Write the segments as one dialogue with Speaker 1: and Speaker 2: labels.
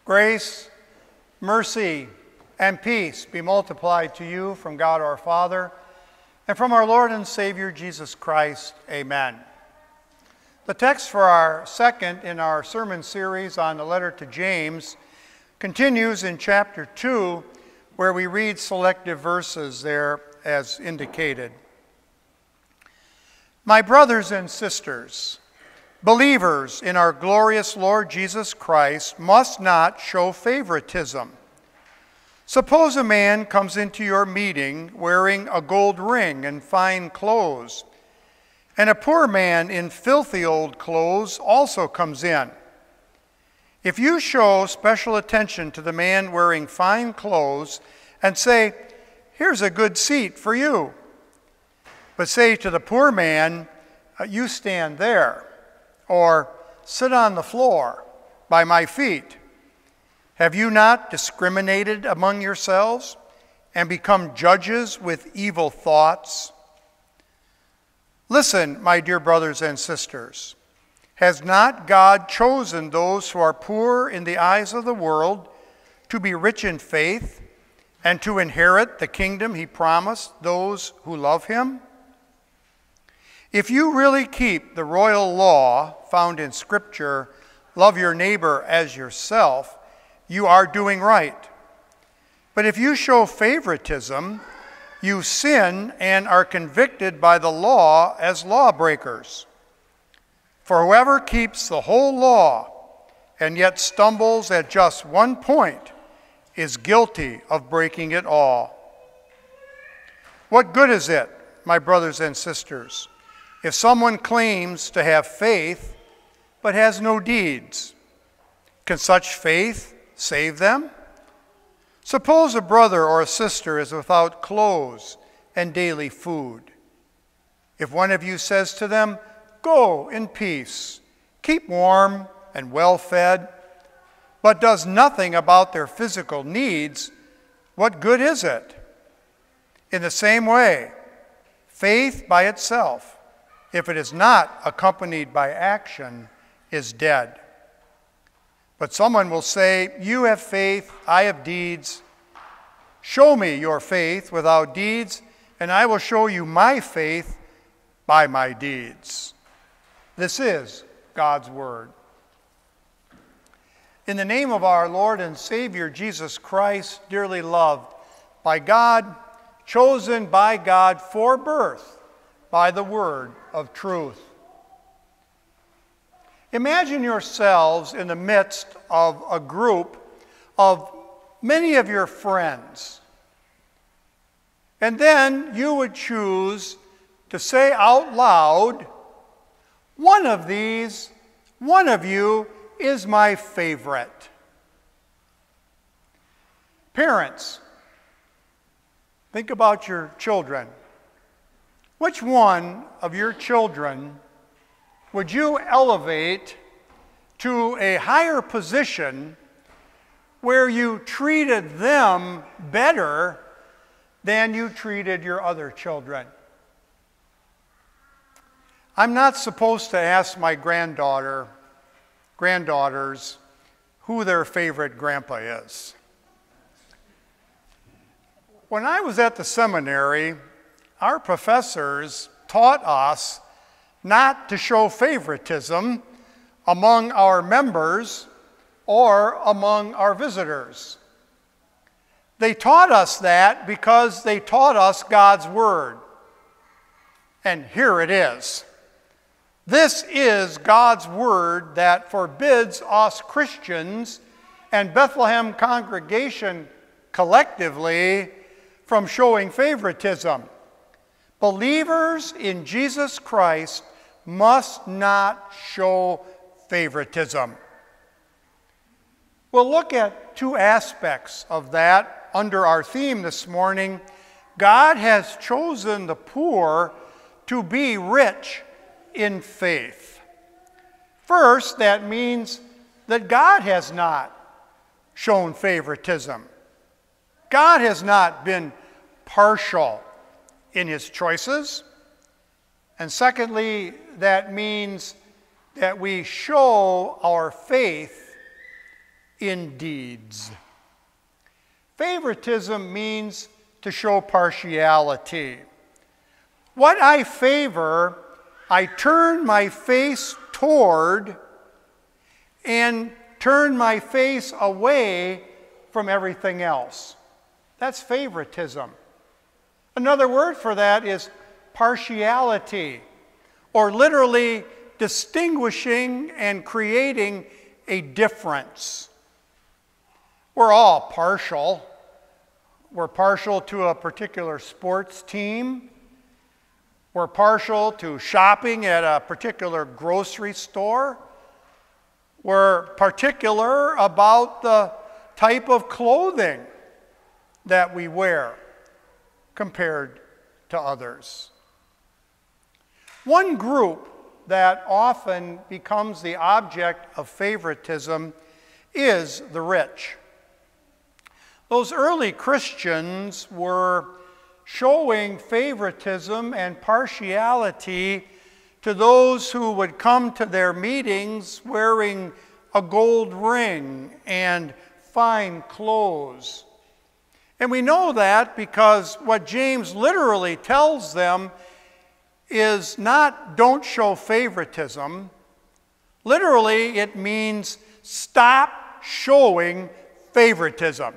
Speaker 1: Grace, mercy, and peace be multiplied to you from God our Father and from our Lord and Savior Jesus Christ. Amen. The text for our second in our sermon series on the letter to James continues in chapter 2, where we read selective verses there as indicated. My brothers and sisters, believers in our glorious Lord Jesus Christ must not show favoritism. Suppose a man comes into your meeting wearing a gold ring and fine clothes, and a poor man in filthy old clothes also comes in. If you show special attention to the man wearing fine clothes and say, "Here's a good seat for you," but say to the poor man, "You stand there," or "Sit on the floor by my feet," have you not discriminated among yourselves and become judges with evil thoughts? Listen, my dear brothers and sisters, has not God chosen those who are poor in the eyes of the world to be rich in faith and to inherit the kingdom he promised those who love him? If you really keep the royal law found in Scripture, love your neighbor as yourself, you are doing right. But if you show favoritism, you sin and are convicted by the law as lawbreakers. For whoever keeps the whole law and yet stumbles at just one point is guilty of breaking it all. What good is it, my brothers and sisters, if someone claims to have faith but has no deeds? Can such faith save them? Suppose a brother or a sister is without clothes and daily food. If one of you says to them, "Go in peace, keep warm and well fed," but does nothing about their physical needs, what good is it? In the same way, faith by itself, if it is not accompanied by action, is dead. But someone will say, "You have faith, I have deeds. Show me your faith without deeds, and I will show you my faith by my deeds." This is God's word. In the name of our Lord and Savior Jesus Christ, dearly loved by God, chosen by God for birth, by the word of truth. Imagine yourselves in the midst of a group of many of your friends, and then you would choose to say out loud, "One of these, one of you is my favorite." Parents, think about your children. Which one of your children would you elevate to a higher position where you treated them better than you treated your other children? I'm not supposed to ask my granddaughters who their favorite grandpa is. When I was at the seminary, our professors taught us not to show favoritism among our members or among our visitors. They taught us that because they taught us God's word. And here it is. This is God's word that forbids us Christians and Bethlehem congregation collectively from showing favoritism. Believers in Jesus Christ must not show favoritism. We'll look at two aspects of that under our theme this morning. God has chosen the poor to be rich in faith. First, that means that God has not shown favoritism. God has not been partial in his choices. And secondly, that means that we show our faith in deeds. Favoritism means to show partiality. What I favor, I turn my face toward and turn my face away from everything else. That's favoritism. Another word for that is partiality, or literally distinguishing and creating a difference. We're all partial. We're partial to a particular sports team. We're partial to shopping at a particular grocery store. We're particular about the type of clothing that we wear compared to others. One group that often becomes the object of favoritism is the rich. Those early Christians were showing favoritism and partiality to those who would come to their meetings wearing a gold ring and fine clothes. And we know that because what James literally tells them is not don't show favoritism. Literally, it means stop showing favoritism.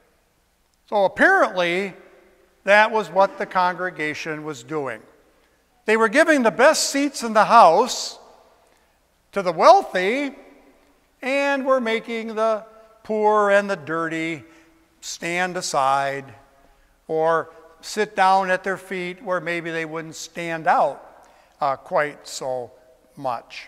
Speaker 1: So apparently, that was what the congregation was doing. They were giving the best seats in the house to the wealthy, and were making the poor and the dirty stand aside or sit down at their feet where maybe they wouldn't stand out quite so much.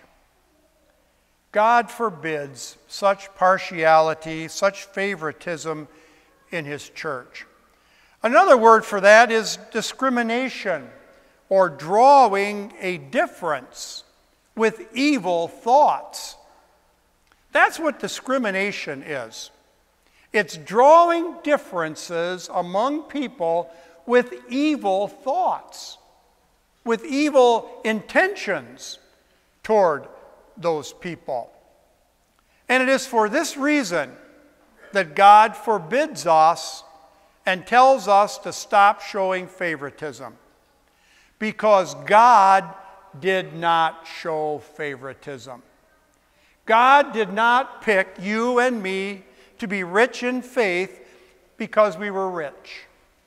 Speaker 1: God forbids such partiality, such favoritism in His church. Another word for that is discrimination, or drawing a difference with evil thoughts. That's what discrimination is. It's drawing differences among people with evil thoughts, with evil intentions toward those people. And it is for this reason that God forbids us and tells us to stop showing favoritism. Because God did not show favoritism. God did not pick you and me to be rich in faith because we were rich.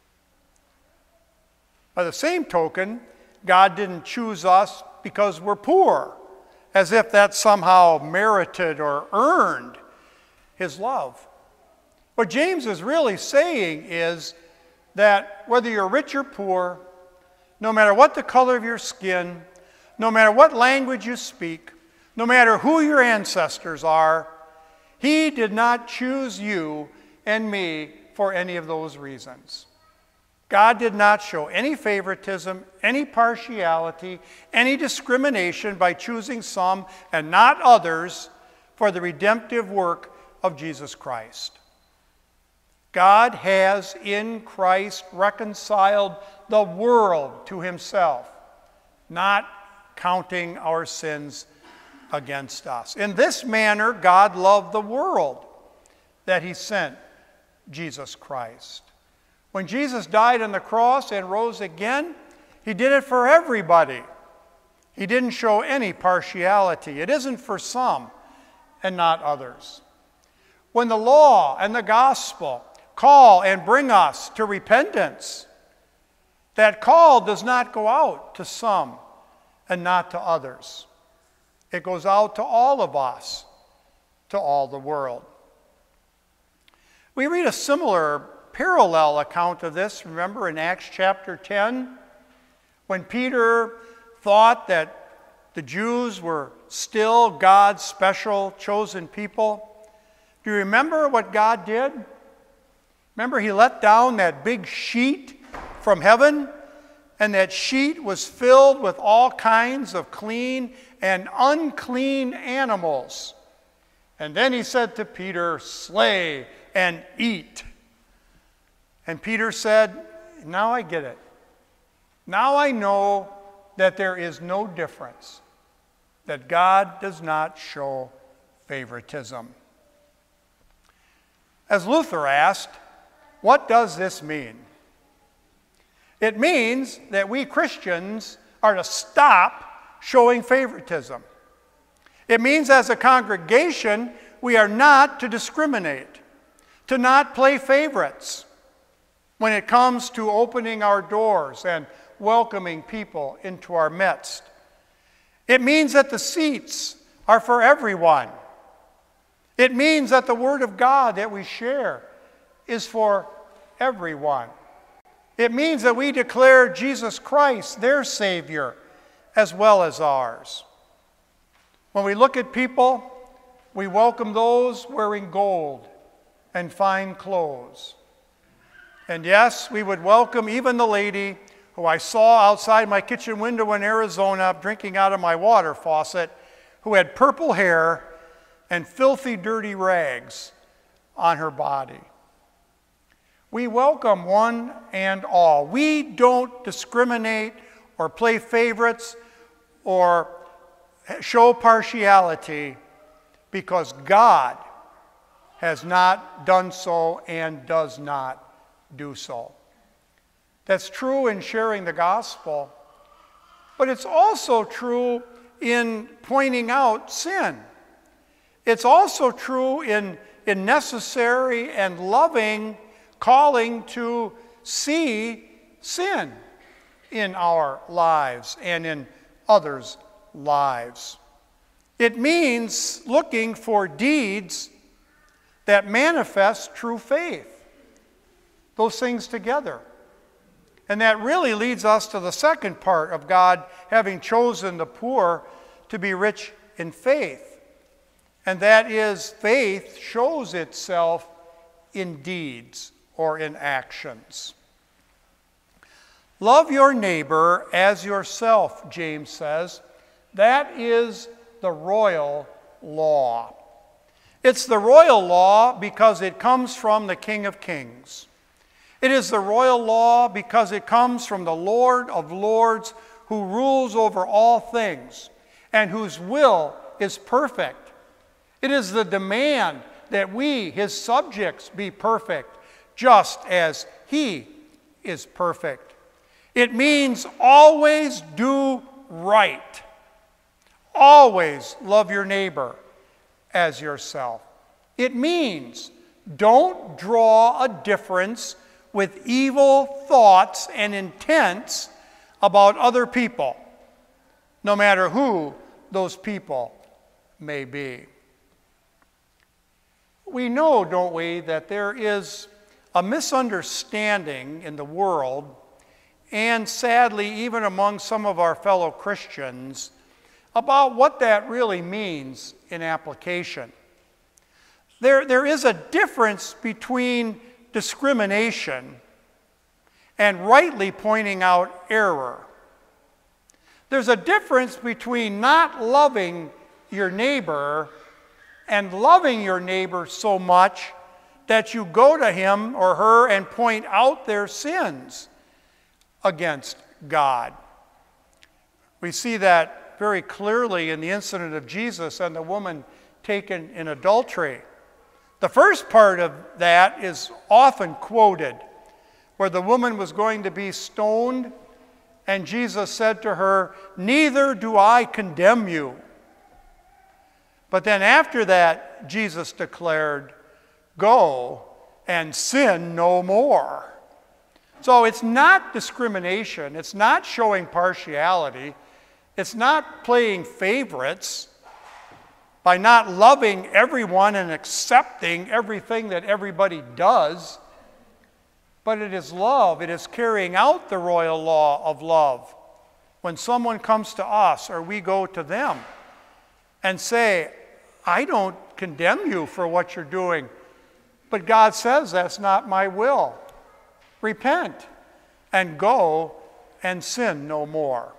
Speaker 1: By the same token, God didn't choose us because we're poor, as if that somehow merited or earned His love. What James is really saying is that whether you're rich or poor, no matter what the color of your skin, no matter what language you speak, no matter who your ancestors are, He did not choose you and me for any of those reasons. God did not show any favoritism, any partiality, any discrimination by choosing some and not others for the redemptive work of Jesus Christ. God has in Christ reconciled the world to Himself, not counting our sins against us. In this manner, God loved the world that He sent Jesus Christ. When Jesus died on the cross and rose again, He did it for everybody. He didn't show any partiality. It isn't for some and not others. When the law and the gospel call and bring us to repentance, that call does not go out to some and not to others. It goes out to all of us, to all the world. We read a similar parallel account of this, remember, in Acts chapter 10, when Peter thought that the Jews were still God's special chosen people. Do you remember what God did? Remember, He let down that big sheet from heaven, and that sheet was filled with all kinds of clean and unclean animals. And then He said to Peter, "Slay and eat." And Peter said, "Now I get it. Now I know that there is no difference, that God does not show favoritism." As Luther asked, what does this mean? It means that we Christians are to stop showing favoritism. It means as a congregation, we are not to discriminate, to not play favorites when it comes to opening our doors and welcoming people into our midst. It means that the seats are for everyone. It means that the Word of God that we share is for everyone. It means that we declare Jesus Christ, their Savior, as well as ours. When we look at people, we welcome those wearing gold and fine clothes. And yes, we would welcome even the lady who I saw outside my kitchen window in Arizona drinking out of my water faucet, who had purple hair and filthy, dirty rags on her body. We welcome one and all. We don't discriminate or play favorites or show partiality because God has not done so and does not do so. That's true in sharing the gospel, but it's also true in pointing out sin. It's also true in necessary and loving calling to see sin in our lives and in others' lives. It means looking for deeds that manifest true faith. Those things together. And that really leads us to the second part of God having chosen the poor to be rich in faith. And that is, faith shows itself in deeds or in actions. Love your neighbor as yourself, James says. That is the royal law. It's the royal law because it comes from the King of Kings. It is the royal law because it comes from the Lord of Lords, who rules over all things and whose will is perfect. It is the demand that we, his subjects, be perfect, just as he is perfect. It means always do right. Always love your neighbor as yourself. It means don't draw a difference with evil thoughts and intents about other people, no matter who those people may be. We know, don't we, that there is a misunderstanding in the world, and sadly even among some of our fellow Christians, about what that really means in application. There is a difference between discrimination and rightly pointing out error. There's a difference between not loving your neighbor and loving your neighbor so much that you go to him or her and point out their sins against God. We see that very clearly in the incident of Jesus and the woman taken in adultery. The first part of that is often quoted, where the woman was going to be stoned, and Jesus said to her, "Neither do I condemn you." But then after that, Jesus declared, "Go and sin no more." So it's not discrimination. It's not showing partiality. It's not playing favorites by not loving everyone and accepting everything that everybody does. But it is love. It is carrying out the royal law of love. When someone comes to us or we go to them and say, "I don't condemn you for what you're doing, but God says that's not my will. Repent and go and sin no more."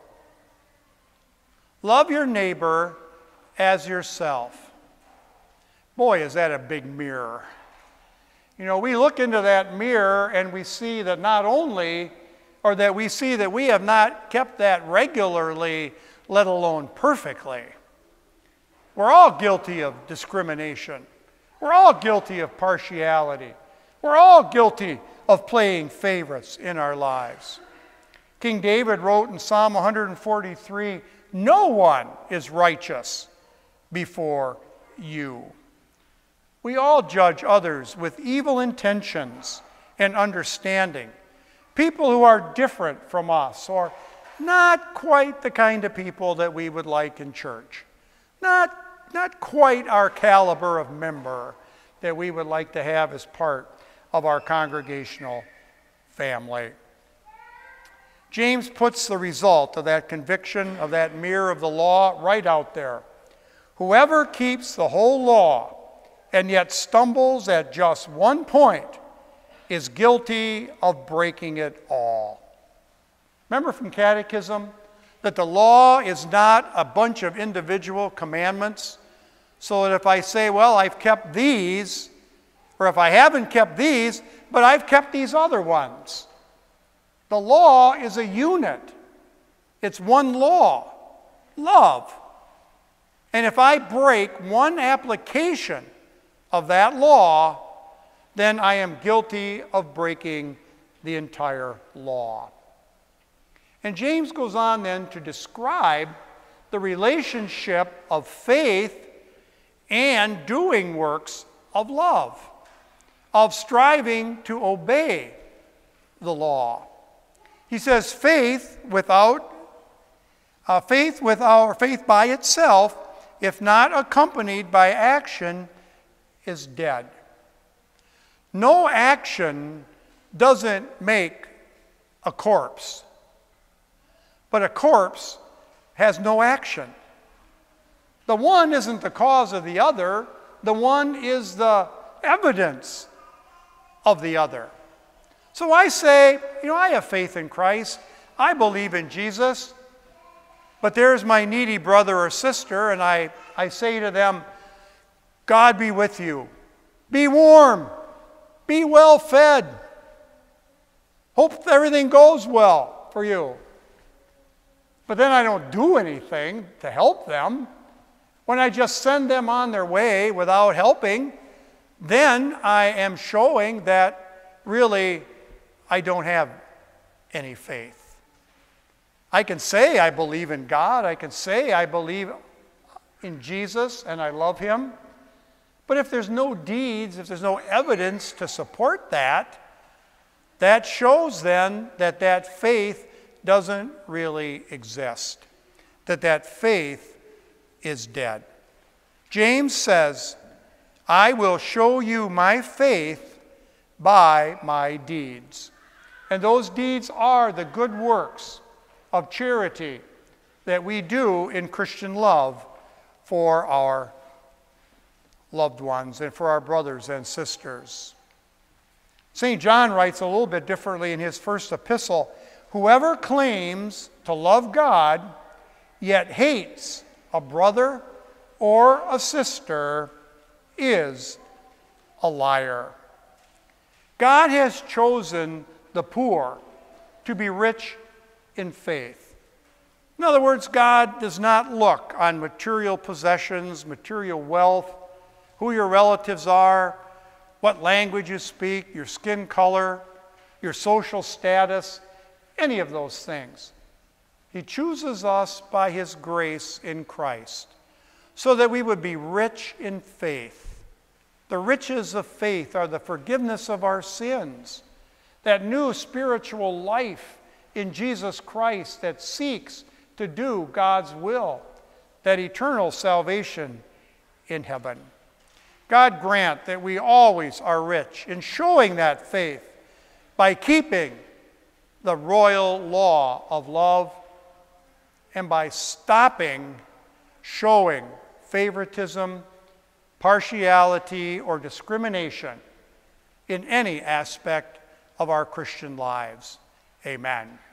Speaker 1: Love your neighbor as yourself. Boy, is that a big mirror. You know, we look into that mirror and we see that not only, or that we see that we have not kept that regularly, let alone perfectly. We're all guilty of discrimination. We're all guilty of partiality. We're all guilty of playing favorites in our lives. King David wrote in Psalm 143, "No one is righteous before you." We all judge others with evil intentions and understanding. People who are different from us, or not quite the kind of people that we would like in church. Not quite our caliber of member that we would like to have as part of our congregational family. James puts the result of that conviction, of that mirror of the law, right out there. Whoever keeps the whole law and yet stumbles at just one point is guilty of breaking it all. Remember from Catechism that the law is not a bunch of individual commandments, so that if I say, well, I've kept these, or if I haven't kept these, but I've kept these other ones. The law is a unit. It's one law, love. And if I break one application of that law, then I am guilty of breaking the entire law. And James goes on then to describe the relationship of faith and doing works of love, of striving to obey the law. He says faith by itself, if not accompanied by action, is dead. No action doesn't make a corpse, but a corpse has no action. The one isn't the cause of the other. The one is the evidence of the other. So I say, I have faith in Christ. I believe in Jesus. But there's my needy brother or sister, and I say to them, God be with you. Be warm. Be well fed. Hope everything goes well for you. But then I don't do anything to help them. When I just send them on their way without helping, then I am showing that really I don't have any faith. I can say I believe in God. I can say I believe in Jesus and I love Him. But if there's no deeds, if there's no evidence to support that, that shows then that that faith doesn't really exist, that faith is dead. James says, I will show you my faith by my deeds. And those deeds are the good works of charity that we do in Christian love for our loved ones and for our brothers and sisters. St. John writes a little bit differently in his first epistle. Whoever claims to love God yet hates a brother or a sister is a liar. God has chosen the poor to be rich in faith. In other words, God does not look on material possessions, material wealth, who your relatives are, what language you speak, your skin color, your social status, any of those things. He chooses us by His grace in Christ so that we would be rich in faith. The riches of faith are the forgiveness of our sins, that new spiritual life in Jesus Christ that seeks to do God's will, that eternal salvation in heaven. God grant that we always are rich in showing that faith by keeping the royal law of love and by stopping showing favoritism, partiality, or discrimination in any aspect of our Christian lives. Amen.